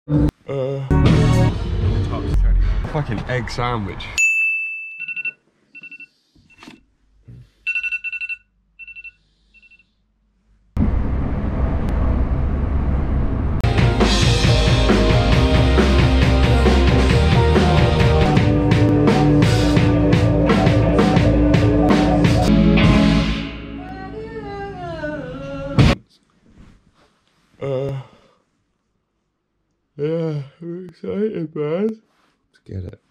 Fucking egg sandwich. Yeah, I'm excited, man. Let's get it.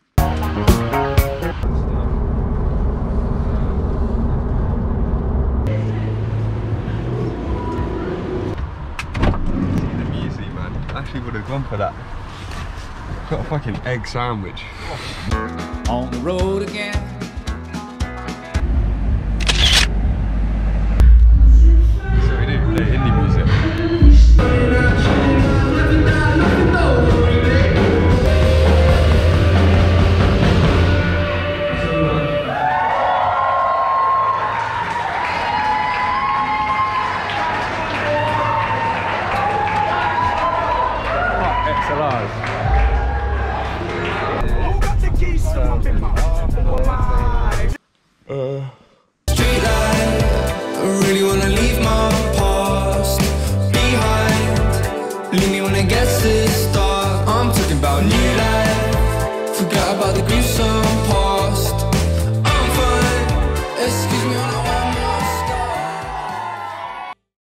See the music, man. Actually would have gone for that. Got a fucking egg sandwich. On the road again. So we do play indie music.